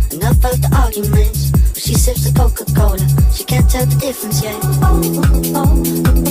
Enough of the arguments. She sips the Coca-Cola. She can't tell the difference yet.